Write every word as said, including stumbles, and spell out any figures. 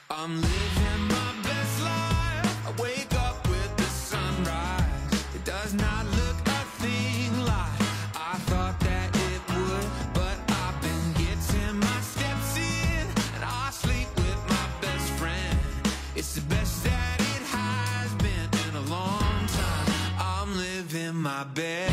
I'm living my best life. I wake up with the sunrise. It does not look a thing like I thought that it would, but I've been getting my steps in, and I sleep with my best friend. It's the best that it has been in a long time. I'm living my best